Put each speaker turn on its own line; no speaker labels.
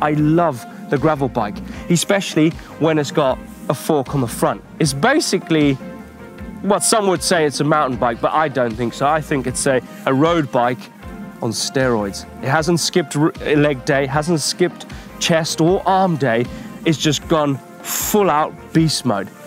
I love the gravel bike, especially when it's got a fork on the front. It's basically, well, some would say it's a mountain bike, but I don't think so. I think it's a road bike on steroids. It hasn't skipped leg day, hasn't skipped chest or arm day. It's just gone full out beast mode.